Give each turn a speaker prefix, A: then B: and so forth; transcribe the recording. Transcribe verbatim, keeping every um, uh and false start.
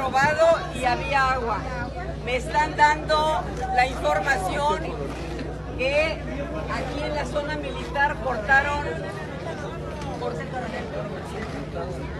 A: robado y había agua. Me están dando la información que aquí en la zona militar cortaron, cortaron